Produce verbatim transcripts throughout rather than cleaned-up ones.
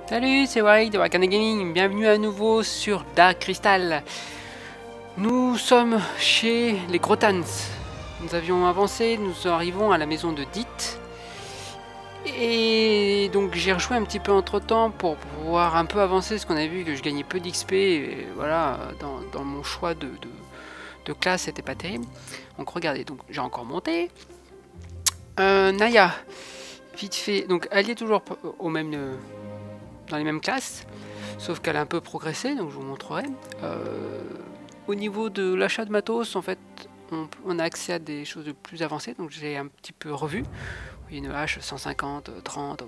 Salut, c'est Warwick de Wakanda Gaming, bienvenue à nouveau sur Dark Crystal. Nous sommes chez les Grotans. Nous avions avancé, nous arrivons à la maison de Dit. Et donc j'ai rejoué un petit peu entre temps pour pouvoir un peu avancer, parce qu'on a vu que je gagnais peu d'X P, et voilà, dans, dans mon choix de, de, de classe, c'était pas terrible. Donc regardez, donc j'ai encore monté. Euh, Naya, vite fait, donc elle est toujours au même... Euh, dans les mêmes classes, sauf qu'elle a un peu progressé, donc je vous montrerai. Euh, au niveau de l'achat de matos, en fait, on, on a accès à des choses de plus avancées, donc j'ai un petit peu revu. Une hache cent cinquante, trente...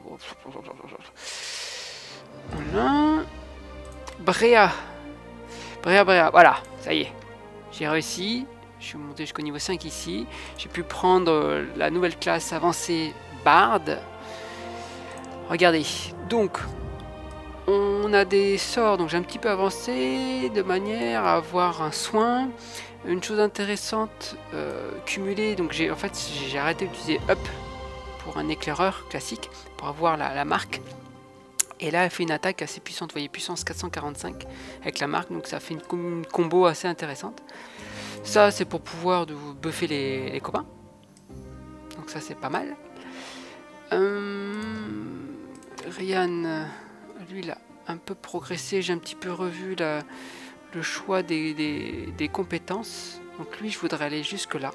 Voilà. Bréa. Bréa, Bréa, voilà, ça y est. J'ai réussi, je suis monté jusqu'au niveau cinq ici. J'ai pu prendre la nouvelle classe avancée Bard. Regardez, donc... on a des sorts, donc j'ai un petit peu avancé de manière à avoir un soin. Une chose intéressante, euh, cumulée, donc j'ai en fait j'ai arrêté d'utiliser up pour un éclaireur classique, pour avoir la, la marque. Et là elle fait une attaque assez puissante, vous voyez, puissance quatre cent quarante-cinq avec la marque, donc ça fait une, com une combo assez intéressante. Ça c'est pour pouvoir de vous buffer les, les copains, donc ça c'est pas mal. Euh, Ryan... lui il a un peu progressé, j'ai un petit peu revu la, le choix des, des, des compétences. Donc lui je voudrais aller jusque là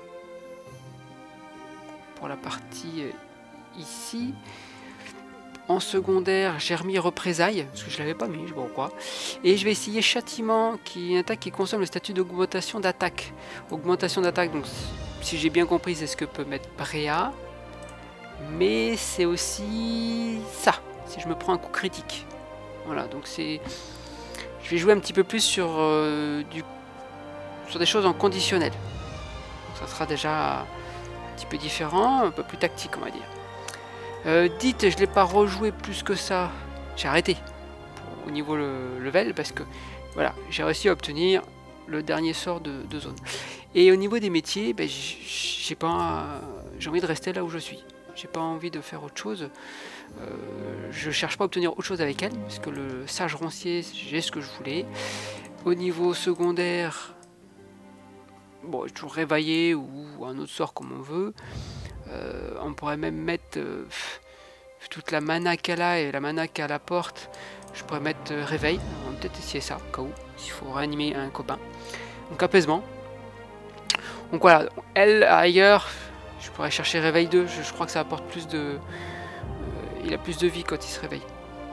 pour la partie euh, ici. En secondaire j'ai remis représailles parce que je l'avais pas mis, je sais pas pourquoi. Et je vais essayer châtiment, qui est une attaque qui consomme le statut d'augmentation d'attaque. Augmentation d'attaque, donc si j'ai bien compris c'est ce que peut mettre Bréa, mais c'est aussi ça si je me prends un coup critique. Voilà, donc c'est... je vais jouer un petit peu plus sur, euh, du... sur des choses en conditionnel. Donc ça sera déjà un petit peu différent, un peu plus tactique, on va dire. Euh, dites, je ne l'ai pas rejoué plus que ça. J'ai arrêté pour, au niveau le level, parce que voilà, j'ai réussi à obtenir le dernier sort de, de zone. Et au niveau des métiers, ben, j'ai pas, j'ai envie de rester là où je suis. J'ai pas envie de faire autre chose. Euh, je cherche pas à obtenir autre chose avec elle, parce que le sage roncier, j'ai ce que je voulais. Au niveau secondaire, bon, toujours réveillé ou un autre sort comme on veut. Euh, on pourrait même mettre euh, toute la mana qu'elle a et la mana qu'elle apporte. Je pourrais mettre euh, réveil. On va peut-être essayer ça, au cas où, s'il faut réanimer un copain. Donc apaisement. Donc voilà, elle ailleurs, je pourrais chercher réveil deux. Je, je crois que ça apporte plus de... Euh, il a plus de vie quand il se réveille.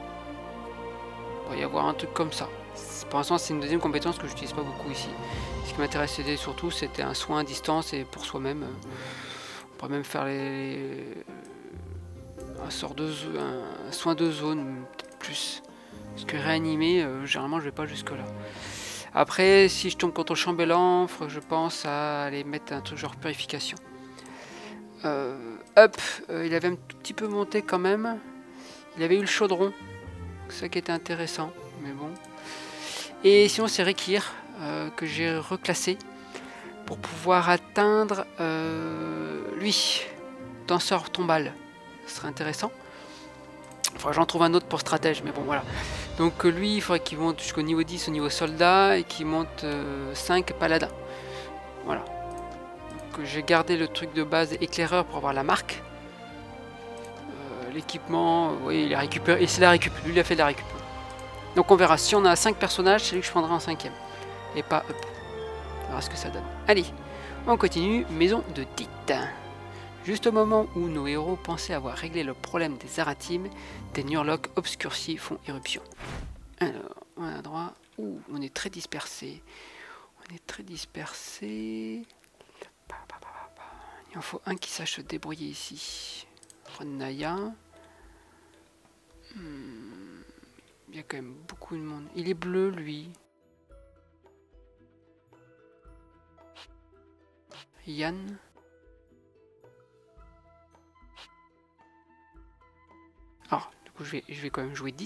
Il pourrait y avoir un truc comme ça. Pour l'instant, c'est une deuxième compétence que j'utilise pas beaucoup ici. Ce qui m'intéressait surtout, c'était un soin à distance et pour soi-même. On pourrait même faire les... un sort de zone, un soin de zone, peut-être plus. Parce que réanimer, euh, généralement, je vais pas jusque là. Après, si je tombe contre le chambellan, je pense à aller mettre un truc genre purification. Euh, up, euh, il avait un tout petit peu monté quand même. Il avait eu le chaudron, c'est ça qui était intéressant, mais bon. Et sinon c'est Rekir euh, que j'ai reclassé pour pouvoir atteindre euh, lui, danseur tombal. Ce serait intéressant. Il faudrait que j'en trouve un autre pour stratège, mais bon voilà. Donc lui, il faudrait qu'il monte jusqu'au niveau dix au niveau soldat et qu'il monte euh, cinq paladins. Voilà. Donc j'ai gardé le truc de base éclaireur pour avoir la marque. Euh, L'équipement, oui, il a récupéré, et c'est la récup. Lui, il a fait de la récup. Donc on verra. Si on a cinq personnages, c'est lui que je prendrai en cinquième. Et pas up. On verra ce que ça donne. Allez, on continue. Maison de Dit. Juste au moment où nos héros pensaient avoir réglé le problème des Zaratim, des Nurlocs obscurcis font irruption. Alors, on a droit. Ouh, on est très dispersé. On est très dispersé. Il en faut un qui sache se débrouiller ici. Prendre Naya. Hmm, il y a quand même beaucoup de monde. Il est bleu, lui. Yann. Alors, du coup, je vais, je vais quand même jouer Dit.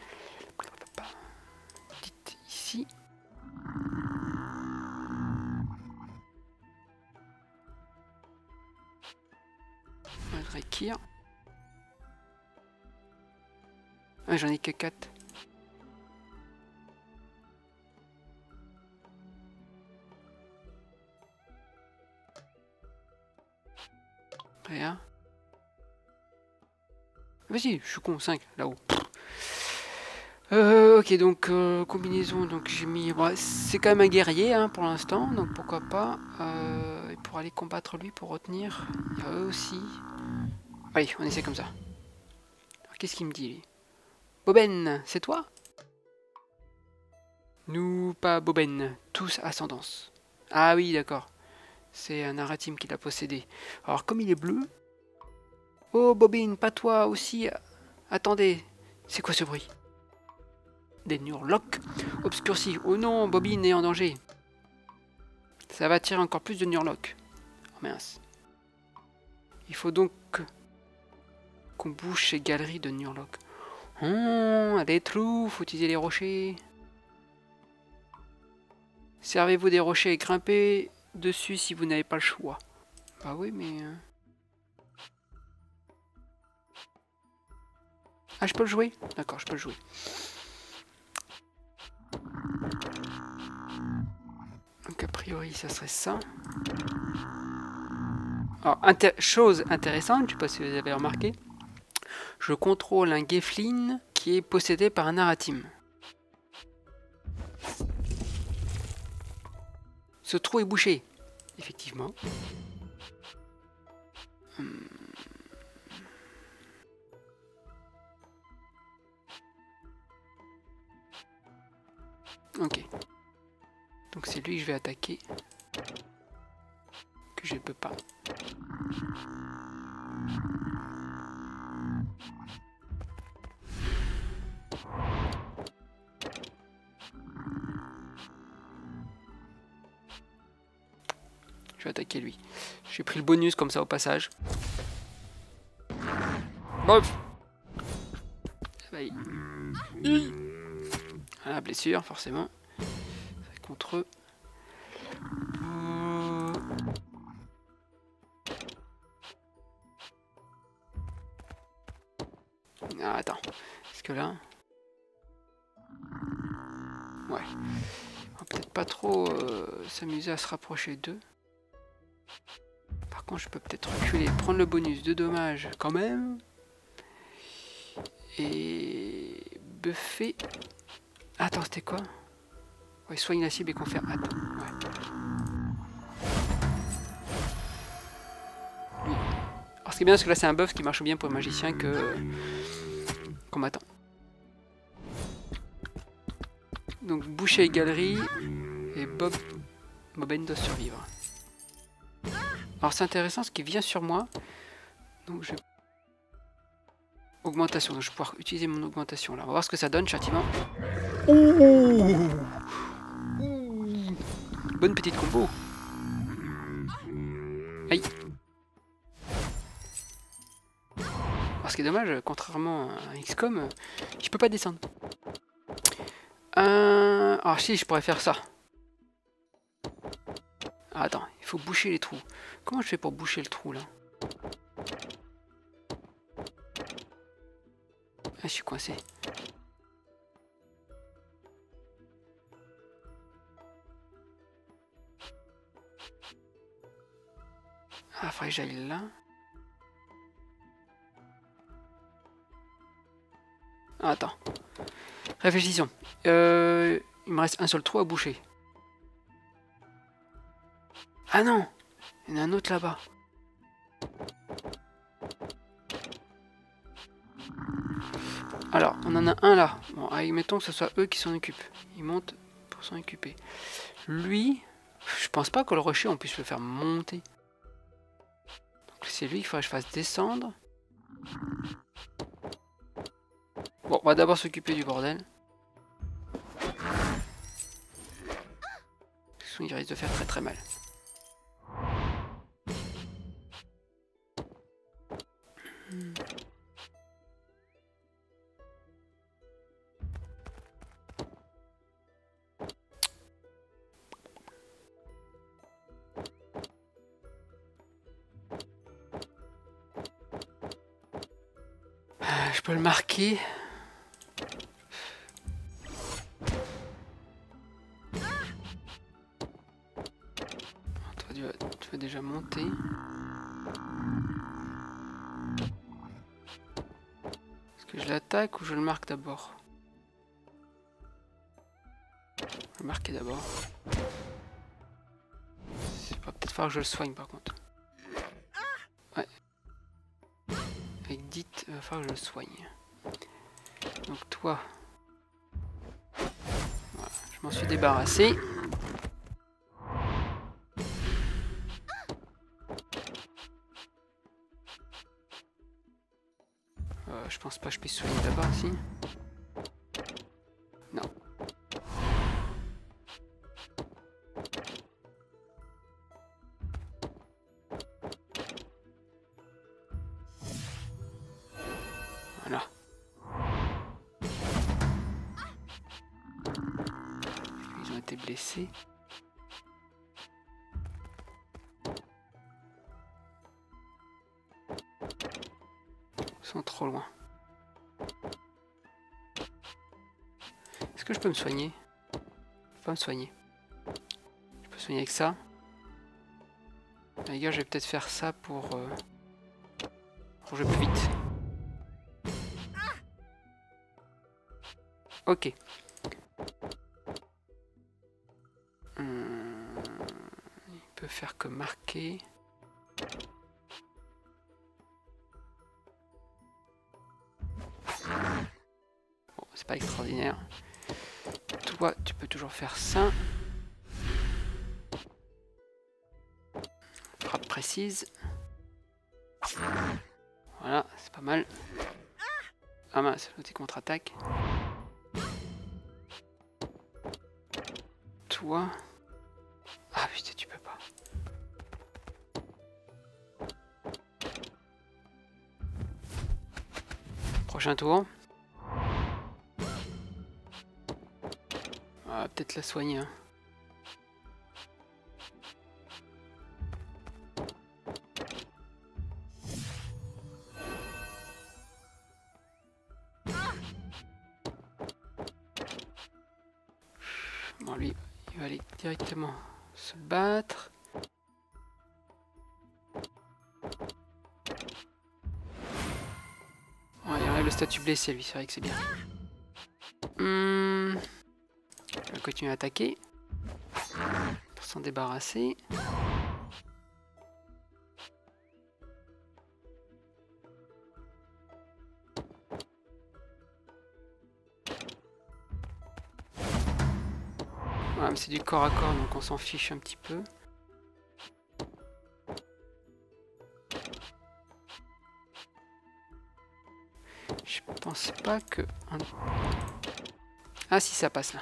Dit ici. Rekir. Ah, j'en ai que quatre. Rien. Vas-y, je suis con, cinq, là-haut. Euh, ok, donc euh, combinaison, donc j'ai mis... Bon, c'est quand même un guerrier hein, pour l'instant, donc pourquoi pas. Euh, et pour aller combattre lui, pour retenir, il y a eux aussi. Allez, on essaie comme ça. Qu'est-ce qu'il me dit lui? Boben, c'est toi? Nous, pas Boben, tous ascendance. Ah oui, d'accord. C'est un Aratim qui l'a possédé. Alors comme il est bleu... Oh Bobine, pas toi aussi. Attendez, c'est quoi ce bruit? Des Nurlocs obscurcis. Oh non, Bobine est en danger. Ça va attirer encore plus de Nurlocs. Oh mince. Il faut donc qu'on bouche ces galeries de Nurlocs. Oh, des trous, faut utiliser les rochers. Servez-vous des rochers et grimpez dessus si vous n'avez pas le choix. Bah oui, mais... Ah, je peux le jouer? D'accord, je peux le jouer. Donc a priori, ça serait ça. Alors, inter chose intéressante, je ne sais pas si vous avez remarqué, je contrôle un Geflin qui est possédé par un Aratim. Ce trou est bouché, effectivement. Hum. Ok. Donc c'est lui que je vais attaquer. Que je ne peux pas. Je vais attaquer lui. J'ai pris le bonus comme ça au passage. Bof. Ah, blessure, forcément. C'est contre eux. Euh... Ah, attends. Est-ce que là... Ouais. On va peut-être pas trop euh, s'amuser à se rapprocher d'eux. Par contre, je peux peut-être reculer, prendre le bonus de dommages quand même. Et... buffer... Attends, c'était quoi? Ouais, soigne la cible et confère. Attends, ouais. Oui. Alors, ce qui est bien, c'est que là, c'est un buff qui marche bien pour le magicien que... combattant. Donc, boucher et galerie. Et Bob... Boben doit survivre. Alors, c'est intéressant, ce qui vient sur moi. Donc, je... Augmentation. Donc, je vais pouvoir utiliser mon augmentation là. On va voir ce que ça donne, châtiment. Ouh. Bonne petite combo. Aïe. Alors, ce qui est dommage, contrairement à X COM, je peux pas descendre. Euh... Alors si, je pourrais faire ça. Ah, attends, il faut boucher les trous. Comment je fais pour boucher le trou là? Ah, je suis coincé. Ah, faudrait que j'aille là. Ah, attends. Réfléchissons. Euh, il me reste un seul trou à boucher. Ah non! Il y en a un autre là-bas. Alors, on en a un là. Bon, allez, mettons que ce soit eux qui s'en occupent. Ils montent pour s'en occuper. Lui, je pense pas que le rocher, on puisse le faire monter. Donc c'est lui qu'il faudrait que je fasse descendre. Bon, on va d'abord s'occuper du bordel. Sinon, il risque de faire très très mal. Hmm. Je peux le marquer. Toi, tu vas, tu vas déjà monter. Je l'attaque ou je le marque d'abord? Je vais le marquer d'abord. Il va peut-être falloir que je le soigne par contre. Ouais. Avec dit, il va falloir que je le soigne. Donc toi... Voilà, je m'en suis débarrassé. Euh, je pense pas que je puisse soigner d'abord ici. Non. Voilà. Ils ont été blessés. Ils sont trop loin. Est-ce que je peux me soigner? Je peux pas me soigner. Je peux soigner avec ça. Les gars, je vais peut-être faire ça pour, euh, pour jouer plus vite. Ok. Hum, il peut faire que marquer. Bon, c'est pas extraordinaire. Toi, tu peux toujours faire ça. Frappe précise. Voilà, c'est pas mal. Ah mince, l'autre contre-attaque. Toi... Ah putain, tu peux pas. Prochain tour. On va peut-être la soigner. Hein. Bon, lui, il va aller directement se battre. Ouais, il enlève le statut blessé, lui, c'est vrai que c'est bien. Hum... Il va continuer à attaquer. Pour s'en débarrasser. Ouais, mais c'est du corps à corps, donc on s'en fiche un petit peu. Je pense pas que... Ah si, ça passe là.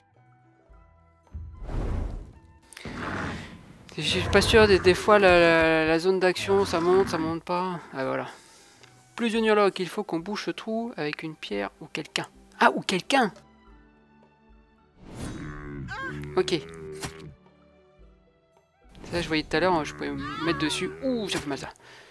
Je suis pas sûr, des, des fois la, la, la zone d'action, ça monte, ça monte pas. Ah voilà. Plus Uniologue, il faut qu'on bouche ce trou avec une pierre ou quelqu'un. Ah, ou quelqu'un. Ok. Ça, je voyais tout à l'heure, je pouvais me mettre dessus. Ouh, ça fait mal ça.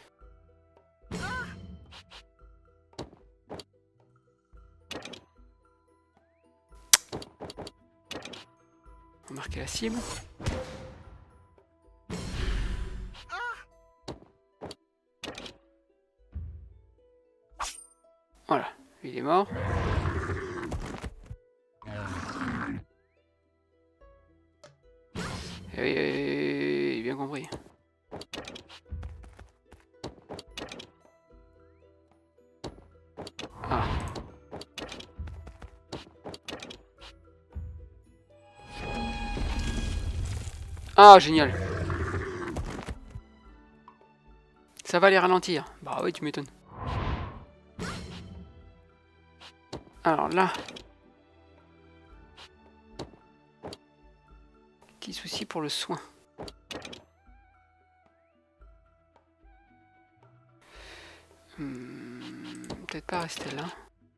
On va marquer la cible. Voilà, lui il est mort. Et oui, oui, oui, bien compris. Ah. Ah, génial. Ça va les ralentir. Bah oui, tu m'étonnes. Alors là... Petit souci pour le soin. Hmm, peut-être pas rester là.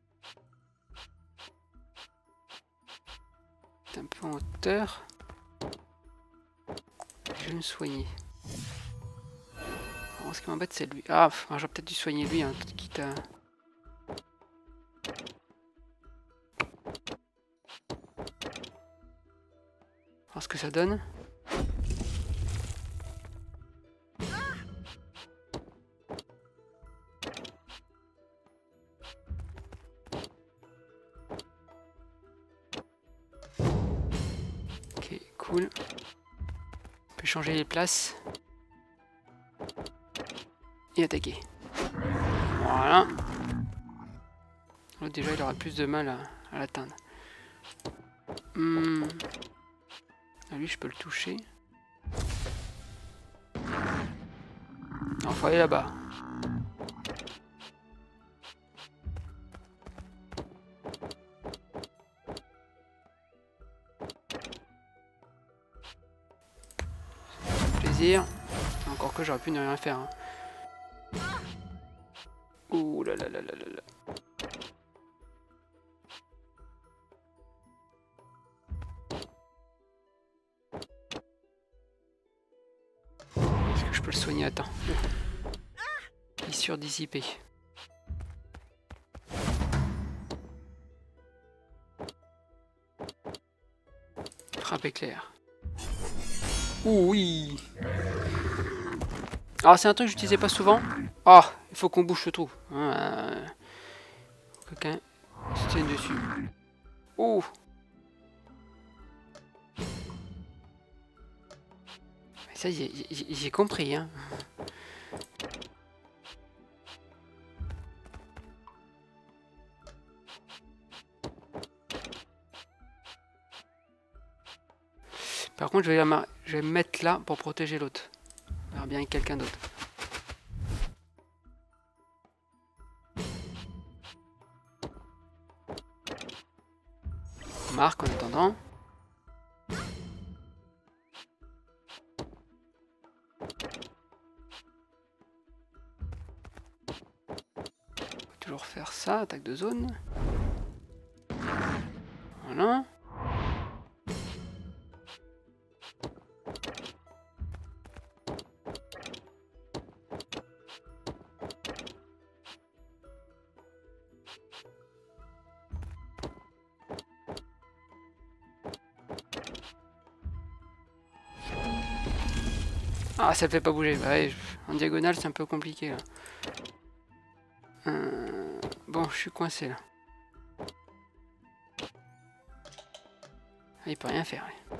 C'est un peu en hauteur. Je vais me soigner. Alors, ce qui m'embête, c'est lui. Ah, j'aurais peut-être dû soigner lui, hein, quitte à... voir ce que ça donne. cool. On peut changer les places. Et attaquer. Voilà. L'autre déjà il aura plus de mal à, à l'atteindre. Hmm. Ah, lui je peux le toucher. Non, faut aller là-bas. Plaisir. Encore que j'aurais pu ne rien faire. Hein. Ouh là là là là là là. Est-ce que je peux le soigner? Attends. Fissure dissipée. Frappe éclair. Ouh oui. Alors c'est un truc que j'utilisais pas souvent. Oh, il faut qu'on bouge le trou. Euh... Quelqu'un se tienne dessus. Oh. Ça j'ai compris hein. Par contre je vais, la je vais me mettre là pour protéger l'autre. On verra bien quelqu'un d'autre. On marque en attendant. Faut toujours faire ça, attaque de zone. Voilà. Ah, ça le fait pas bouger. Bah ouais, en diagonale, c'est un peu compliqué là. Euh... Bon, je suis coincé là. Ah, il peut rien faire. Ouais.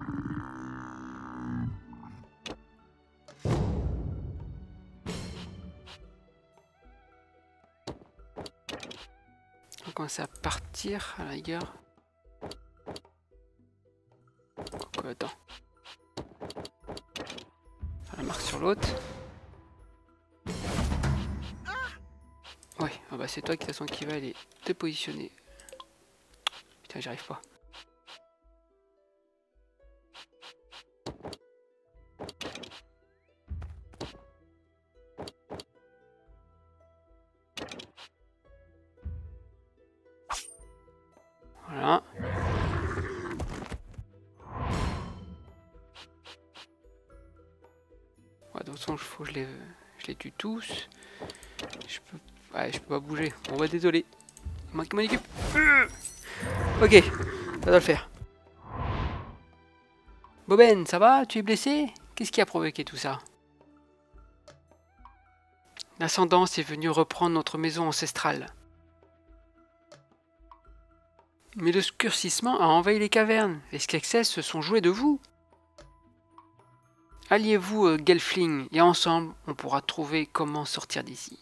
On va commencer à partir à la rigueur. Quoi, attends. La marque sur l'autre. Ouais, ah bah c'est toi qui, de toute façon, qui va aller te positionner. Putain, j'y arrive pas. Voilà. Ouais, de toute façon, il faut que je les, je les tue tous. Je peux, ouais, je peux pas bouger. Bon bah désolé. Moi qui m'en occupe. Ok, ça doit le faire. Boben, ça va? Tu es blessé? Qu'est-ce qui a provoqué tout ça? L'ascendance est venue reprendre notre maison ancestrale. Mais le scurcissement a envahi les cavernes. Les Skeksis se sont joués de vous. Alliez-vous, euh, Gelfling, et ensemble, on pourra trouver comment sortir d'ici.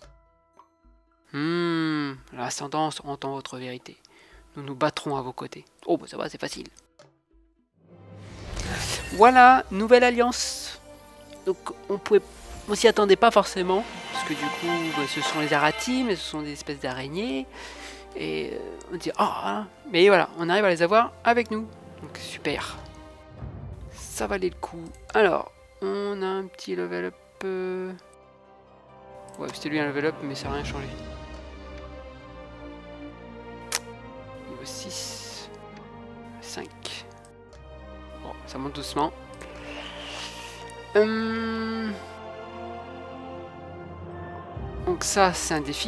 Hmm, l'ascendance entend votre vérité. Nous nous battrons à vos côtés. Oh, bah ça va, c'est facile. Voilà, nouvelle alliance. Donc, on pouvait, on s'y attendait pas forcément, parce que du coup, bah, ce sont les Aratim, ce sont des espèces d'araignées. Et euh, on dit, oh, hein. Mais voilà, on arrive à les avoir avec nous. Donc, super. Ça valait le coup. Alors, on a un petit level up. Euh... Ouais, c'était lui un level up, mais ça n'a rien changé. Niveau six. cinq. Bon, ça monte doucement. Hum... Donc ça, c'est un défi.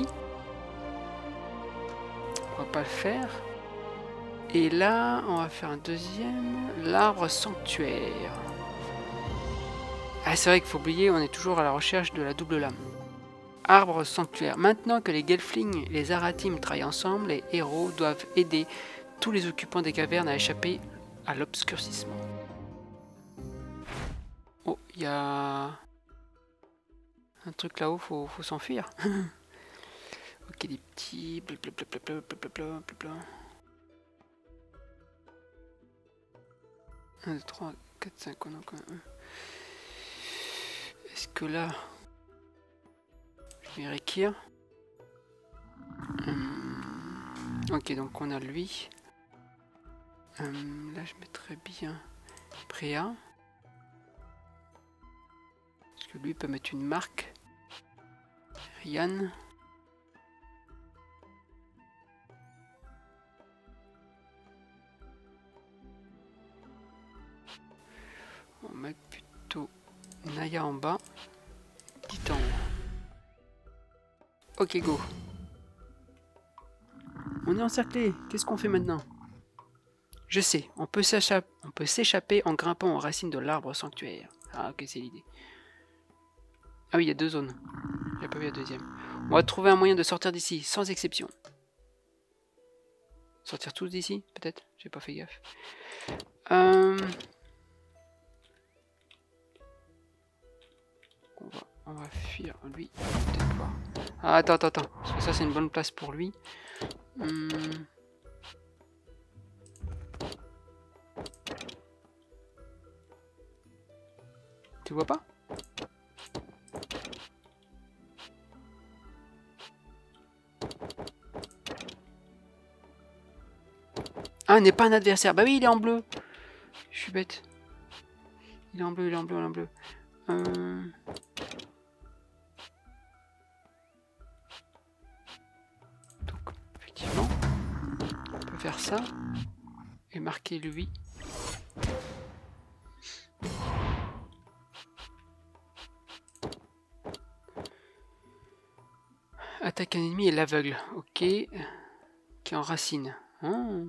On va pas le faire. Et là, on va faire un deuxième. L'arbre sanctuaire. Ah, c'est vrai qu'il faut oublier, on est toujours à la recherche de la double lame. Arbre sanctuaire. Maintenant que les Gelflings et les Aratim travaillent ensemble, les héros doivent aider tous les occupants des cavernes à échapper à l'obscurcissement. Il y a un truc là-haut, faut, faut s'enfuir. Ok, des petits... blablabla, blablabla, blablabla. un, deux, trois, quatre, cinq, on a encore un. Est-ce que là... je vais Rekir. Hum, ok, donc on a lui. Hum, là, je mettrais bien Préa. Parce que lui peut mettre une marque. Ryan. On va mettre plutôt Naya en bas. Dit en haut. Ok, go. On est encerclé. Qu'est-ce qu'on fait maintenant? Je sais, on peut s'échapper en grimpant aux racines de l'arbre sanctuaire. Ah, ok, c'est l'idée. Ah oui, il y a deux zones. J'ai pas vu la deuxième. On va trouver un moyen de sortir d'ici, sans exception. Sortir tous d'ici, peut-être? J'ai pas fait gaffe. Euh... On va, on va fuir lui. Peut-être voir. Ah, attends, attends, attends. Parce que ça, c'est une bonne place pour lui. Hum... Tu vois pas? Ah, n'est pas un adversaire. Bah oui, il est en bleu. Je suis bête. Il est en bleu, il est en bleu, il est en bleu. Euh... Donc, effectivement, on peut faire ça. Et marquer lui. Attaque un ennemi et l'aveugle. Ok. Qui enracine. Oh.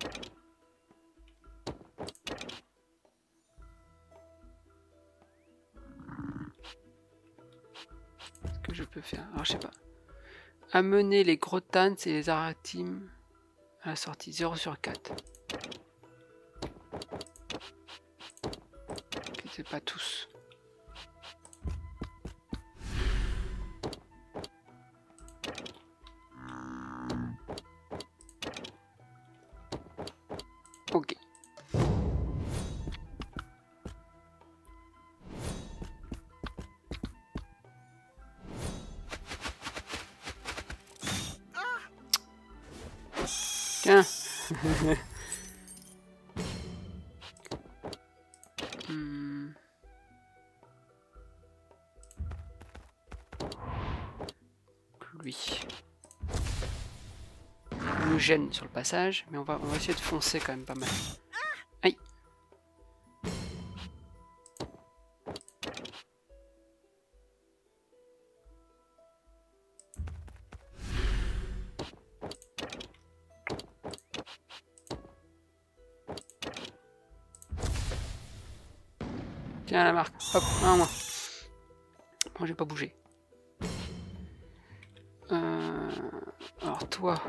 Qu'est-ce que je peux faire? Alors je sais pas. Amener les Grotans et les Aratim à la sortie. zéro sur quatre. Ok, c'est pas tous. Ok. Tiens. hmm. Lui. Il nous gêne sur le passage, mais on va, on va essayer de foncer quand même pas mal. Aïe. Tiens la marque, hop, un moins. Bon, j'ai pas bougé. Euh... Alors toi...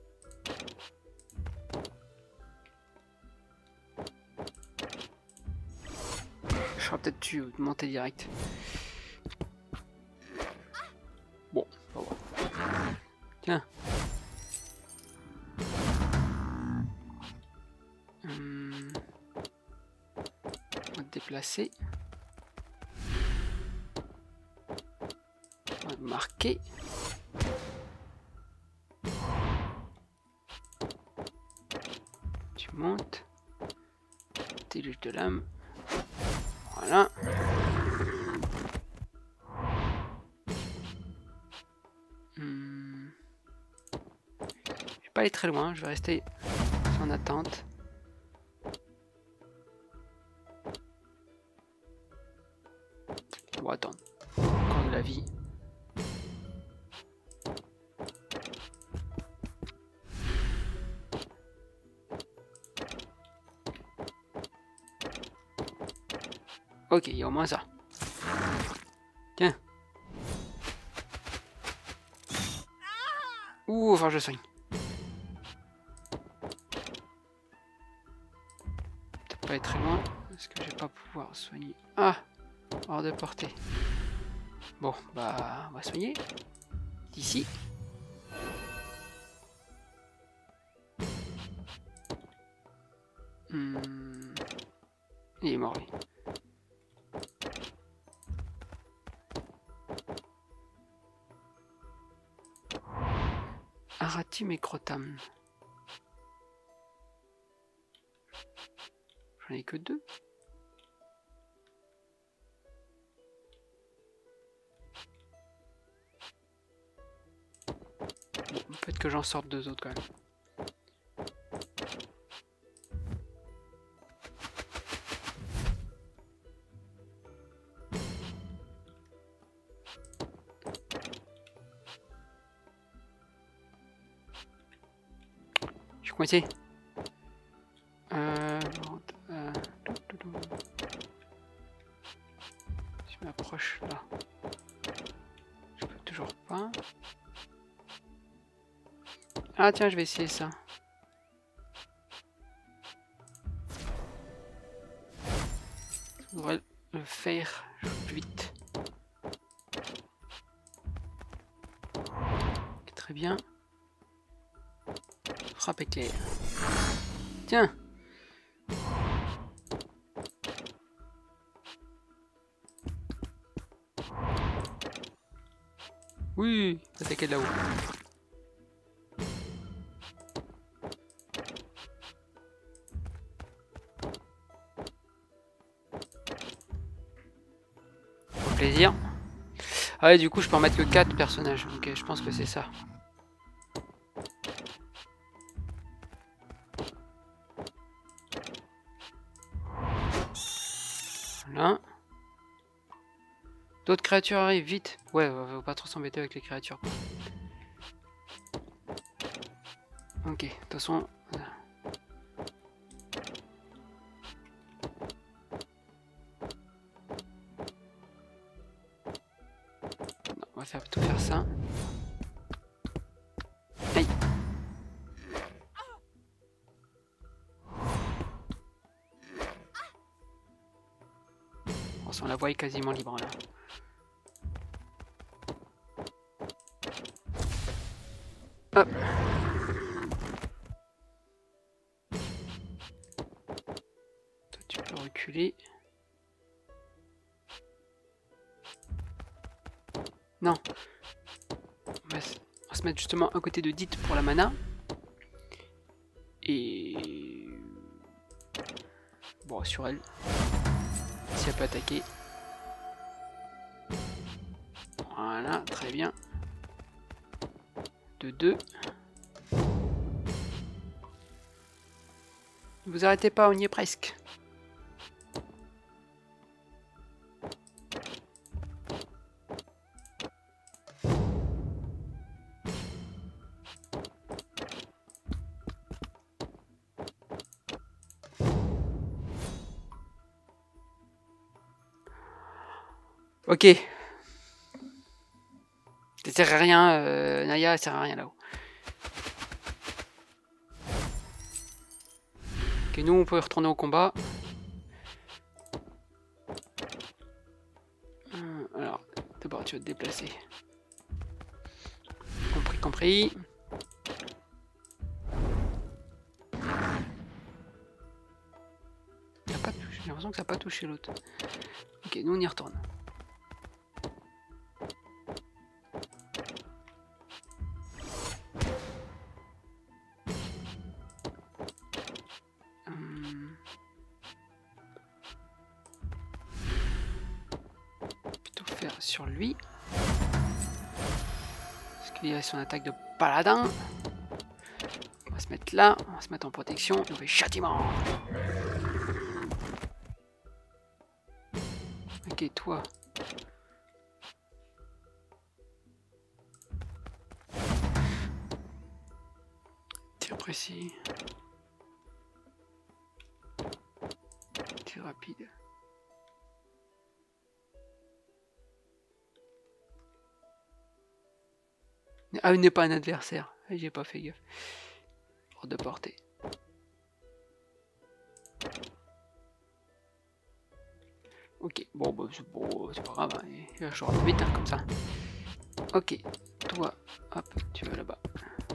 Je serais peut-être dû monter direct. Bon, on va voir. Tiens. Hum... On va te déplacer. On va marquer. Tu montes. Déluge de l'âme. Voilà. Hmm. Je vais pas aller très loin, je vais rester en attente. Bon, attends. Encore de la vie. Ok, il y a au moins ça. Tiens. Ouh, enfin je soigne. Peut-être pas aller très loin, parce que je vais pas pouvoir soigner. Ah, hors de portée. Bon, bah, on va soigner. D'ici. Hmm. Il est mort, lui. Aratim et Crotam. J'en ai que deux. Bon, peut-être que j'en sorte deux autres quand même. Je suis coincé. Euh, euh, je m'approche là. Je peux toujours pas. Ah tiens, je vais essayer ça. Je devrais le faire plus vite. Très bien. Frappe éclair. Tiens. Oui, attaquer de là-haut. Plaisir. Ah ouais, du coup, je peux en mettre que quatre personnages. Ok, je pense que c'est ça. Voilà. D'autres créatures arrivent, vite. Ouais, faut pas trop s'embêter avec les créatures. Ok, de toute façon... Non, on va faire tout faire ça. Aïe. Bon, la voie est quasiment libre là. Hop. Toi, tu peux reculer. Non. On va, se... on va se mettre justement à côté de Dit pour la mana. Et... Bon, sur elle. Si elle peut attaquer. Voilà, très bien. De deux. Ne vous arrêtez pas, on y est presque. Ok. Ça sert à rien, euh, Naya, ça sert à rien là-haut. Ok, nous on peut retourner au combat. Euh, alors, d'abord tu vas te déplacer. Compris, compris. J'ai l'impression que ça n'a pas touché l'autre. Ok, nous on y retourne. Hum. Plutôt faire sur lui. Parce qu'il a son attaque de paladin. On va se mettre là, on va se mettre en protection et on fait châtiment. Ok, toi. Tir précis. Tir rapide. Ah, il n'est pas un adversaire. J'ai pas fait gaffe. Hors de portée. Ok, bon, bah, c'est bon, c'est pas grave, hein. Je rentre vite hein, comme ça. Ok, toi, hop, tu vas là-bas.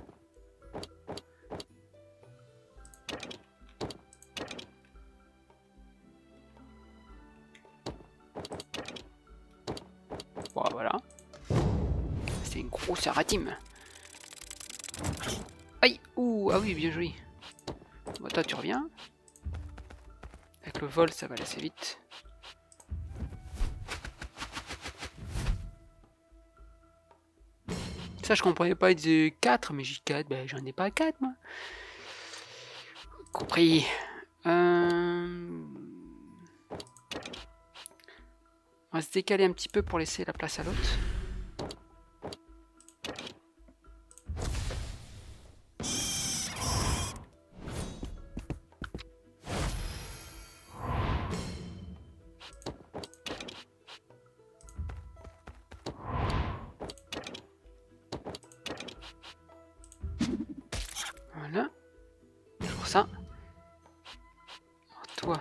Bon, voilà. C'est une grosse aratime. Aïe, ouh, ah oui, bien joué. Bon, toi, tu reviens. Avec le vol, ça va aller assez vite. Ça, je comprenais pas, il disait quatre, mais j'ai quatre, ben j'en ai pas quatre, moi. Compris. Euh... On va se décaler un petit peu pour laisser la place à l'autre. Voilà. Toujours ça. Alors, toi.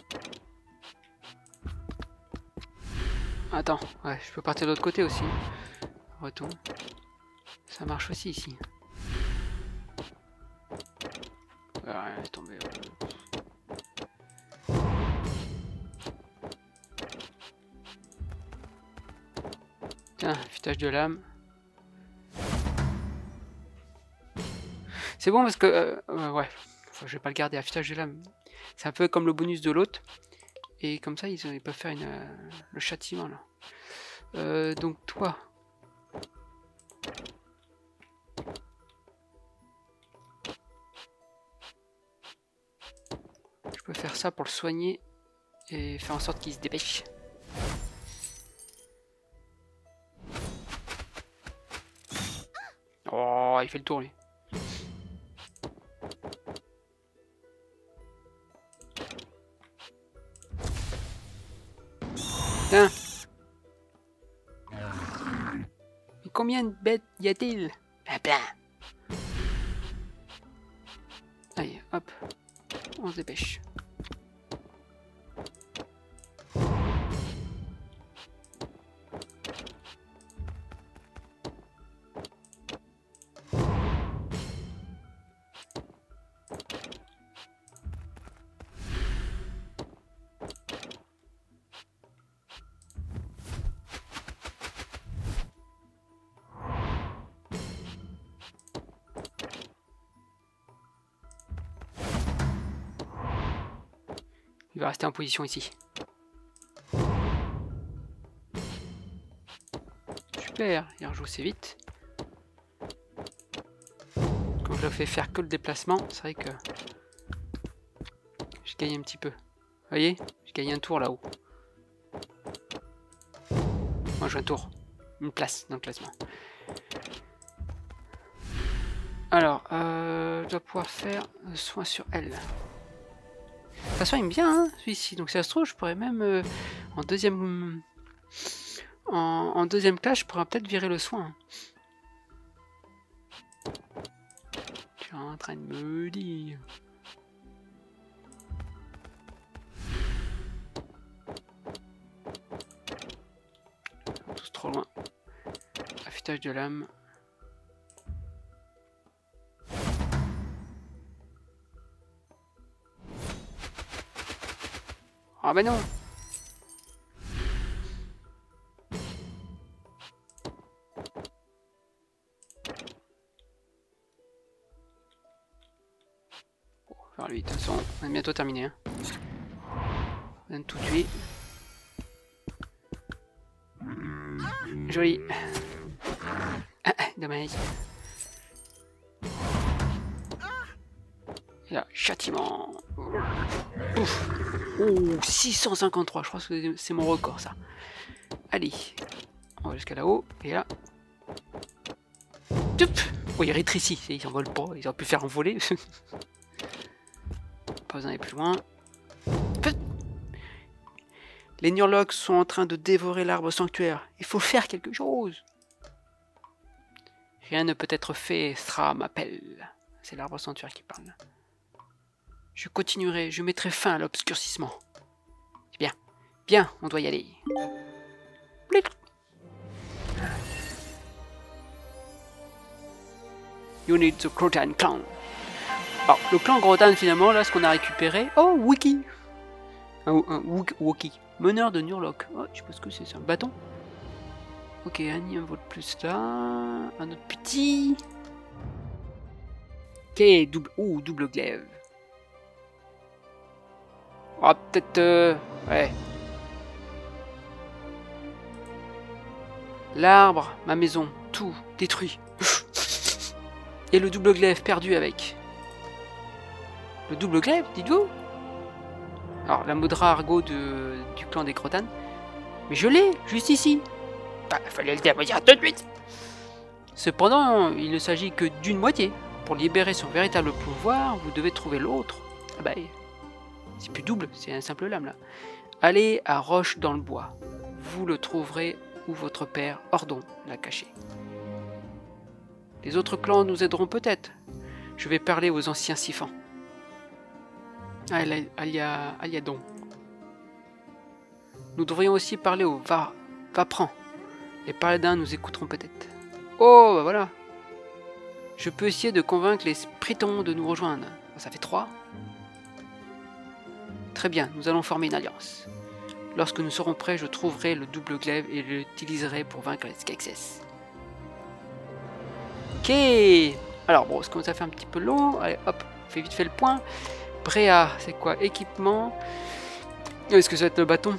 Attends, ouais, je peux partir de l'autre côté aussi. Retour. Ça marche aussi ici. Ouais, laisse tomber. Tiens, affûtage de lame. C'est bon parce que... Euh, euh, ouais, enfin, je vais pas le garder, affûtage de lame. C'est un peu comme le bonus de l'autre. Et comme ça, ils, ils peuvent faire une, euh, le châtiment là. Euh, donc toi... Je peux faire ça pour le soigner et faire en sorte qu'il se dépêche. Oh, il fait le tour lui. Tiens. Mais combien de bêtes y a-t-il? Ah ben. Allez, hop. On se dépêche. Il va rester en position ici. Super, il rejoue assez vite. Quand je le fais faire que le déplacement, c'est vrai que je gagne un petit peu. Vous voyez, je gagne un tour là-haut. Moi, je joue un tour. Une place dans le classement. Alors, euh, je dois pouvoir faire soin sur elle. Ça soigne bien, hein, celui-ci. Donc, si ça se trouve, je pourrais même euh, en deuxième en, en deuxième classe, je pourrais peut-être virer le soin. Tu es en train de me dire. Tous trop loin. Affûtage de lame. Ah bah non. Bon, faire lui, de toute façon, on est bientôt terminé. Hein. On vient de tout tuer. Joli. Ah, dommage. Et là, châtiment. Ouf. Oh, six cent cinquante-trois, je crois que c'est mon record ça. Allez, on va jusqu'à là-haut, et là. Tup. Oh, il rétrécit, il s'envole pas, ils auraient pu faire envoler. Pas besoin d'aller plus loin. Les Nurlocs sont en train de dévorer l'arbre sanctuaire. Il faut faire quelque chose. Rien ne peut être fait, Thra m'appelle. C'est l'arbre sanctuaire qui parle. Je continuerai, je mettrai fin à l'obscurcissement. Bien, Bien, on doit y aller. Plic. You need the Crotan clan. Alors, le clan Grotan, finalement, là, ce qu'on a récupéré... Oh, Wiki. Un, un Wookie. Meneur de Nurloc. Oh, je sais pas ce que c'est, c'est un bâton. Ok, Annie, un vote plus là. Un autre petit. Ok, double... Ouh, double glaive. Oh, peut-être... Euh... Ouais. L'arbre, ma maison, tout détruit. Et le double glaive perdu avec. Le double glaive, dites-vous? Alors, la Modra Argo de, du clan des Crotan. Mais je l'ai, juste ici. Bah, fallait le dire tout de suite. Cependant, il ne s'agit que d'une moitié. Pour libérer son véritable pouvoir, vous devez trouver l'autre. Ah bah, c'est plus double, c'est un simple lame là. Allez à Roche dans le bois. Vous le trouverez où votre père, Ordon, l'a caché. Les autres clans nous aideront peut-être. Je vais parler aux anciens siphons. Ah, Alia, Aliadon. Nous devrions aussi parler aux Va, Vapran. Les paladins nous écouteront peut-être. Oh, bah voilà. Je peux essayer de convaincre les Spritons de nous rejoindre. Ça fait trois. Très bien, nous allons former une alliance. Lorsque nous serons prêts, je trouverai le double glaive et je l'utiliserai pour vaincre les Skeksis. Ok. Alors bon, ça commence à faire un petit peu long. Allez, hop, on fait vite fait le point. Bréa, c'est quoi? Équipement. Est-ce que ça va être le bâton?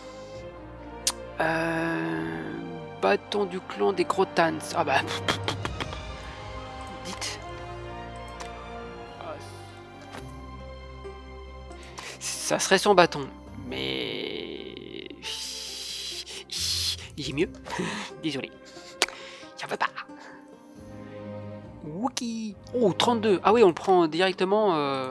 euh... Bâton du clan des Grotans. Ah bah... Dites. Ça serait son bâton. Mais... Il est mieux. Désolé. J'en veux pas. Wookie. Oh, trente-deux. Ah oui, on le prend directement... Euh...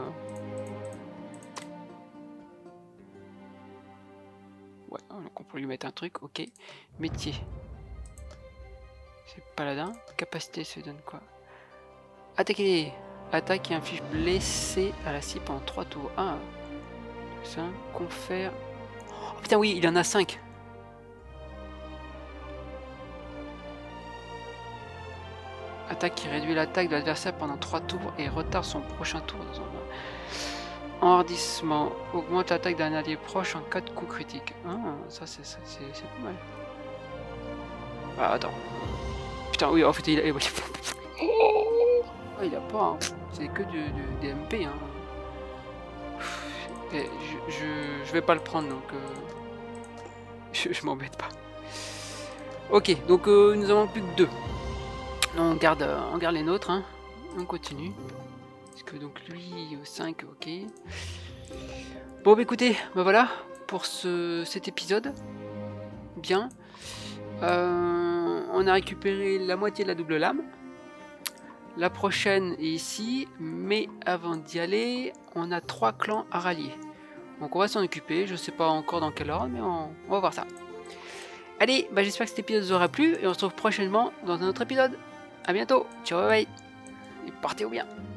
Ouais, donc on peut lui mettre un truc, ok. Métier. C'est paladin. Capacité se donne quoi? Attaquer. Attaque qui inflige blessé à la cible pendant trois tours. Ah. cinq. Confère. Oh putain, oui, il en a cinq. Attaque qui réduit l'attaque de l'adversaire pendant trois tours et retarde son prochain tour dans un... Enhardissement. Augmente l'attaque d'un allié proche en cas de coup critique. Ah, ça c'est pas mal. Ah, attends. Putain, oui, en fait, il a... Oh, il a pas... Hein. C'est que du, du D M P. Hein. Et je, je, je vais pas le prendre, donc... Euh... Je, je m'embête pas. Ok, donc euh, nous avons plus que deux. On garde, on garde les nôtres. Hein. On continue. Que donc lui au cinq, ok. Bon bah écoutez, bah voilà pour ce, cet épisode. Bien. Euh, on a récupéré la moitié de la double lame. La prochaine est ici, mais avant d'y aller, on a trois clans à rallier. Donc on va s'en occuper, je sais pas encore dans quel ordre, mais on, on va voir ça. Allez, bah j'espère que cet épisode vous aura plu et on se retrouve prochainement dans un autre épisode. A bientôt, ciao, bye bye, et portez-vous bien.